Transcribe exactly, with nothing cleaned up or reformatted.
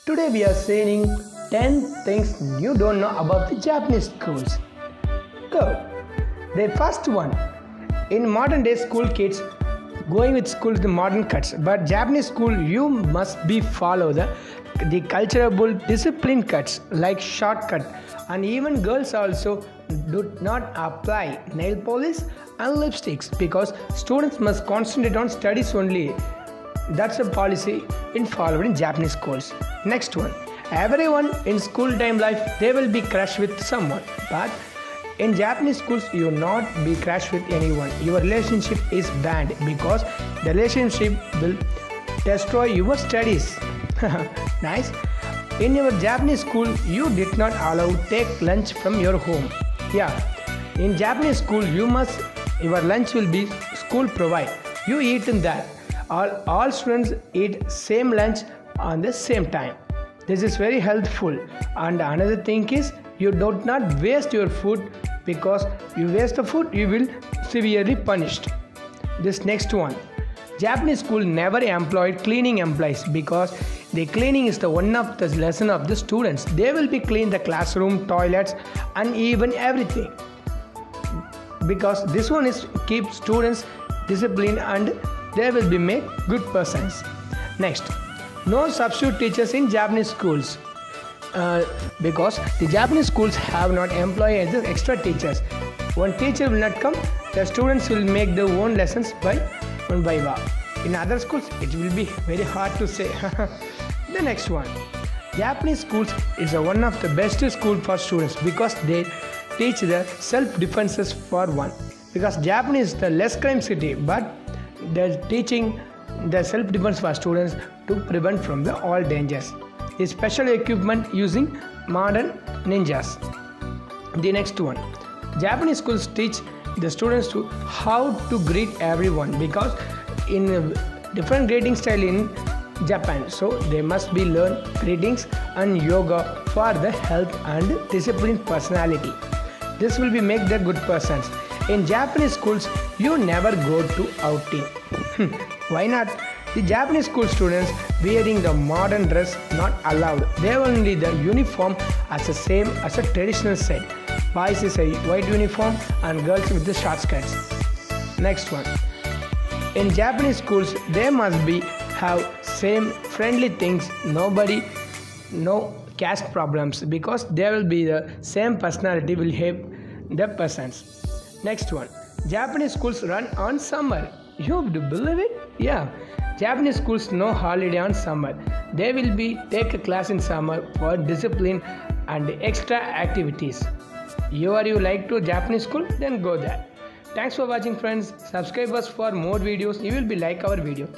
Today we are saying ten things you don't know about the Japanese schools. Go. The first one. In modern day school kids going with school the modern cuts, but Japanese school you must be follow the the cultural discipline cuts like shortcut, and even girls also do not apply nail polish and lipsticks because students must concentrate on studies only. That's a policy in followed in Japanese schools. Next one. Everyone in school time life they will be crush with someone, but in Japanese schools you will not be crush with anyone. Your relationship is banned because the relationship will destroy your studies. Nice. In your Japanese school you did not allow take lunch from your home. Yeah. In Japanese school you must your lunch will be school provide. You eat in that. All, all students eat same lunch on the same time. This is very helpful. And another thing is you do not waste your food, because you waste the food you will severely punished. This next one. Japanese school never employed cleaning employees because the cleaning is the one of the lesson of the students. They will be clean the classroom, toilets and even everything, because this one is keep students disciplined and they will be made good persons. Next, no substitute teachers in Japanese schools uh, because the Japanese schools have not employed as extra teachers. One teacher will not come, the students will make their own lessons by one by one. In other schools it will be very hard to say. The next one. Japanese schools is a one of the best school for students because they teach the self-defenses for one. Because Japanese is the less crime city, but they're teaching the self-defense for students to prevent from the all dangers. A special equipment using modern ninjas. The next one. Japanese schools teach the students to how to greet everyone because in a different greeting style in Japan, so they must be learn greetings and yoga for the health and disciplined personality. This will be make the good persons. In Japanese schools you never go to outing. Why not? The Japanese school students wearing the modern dress not allowed. They only the uniform as the same as a traditional set. Boys is a white uniform and girls with the short skirts. Next one. In Japanese schools they must be have same friendly things. Nobody no caste problems because there will be the same personality will help the persons. Next one. Japanese schools run on summer. You do believe it? Yeah. Japanese schools no holiday on summer. They will be take a class in summer for discipline and extra activities. You are you like to Japanese school? Then go there. Thanks for watching friends. Subscribe us for more videos. You will be like our video.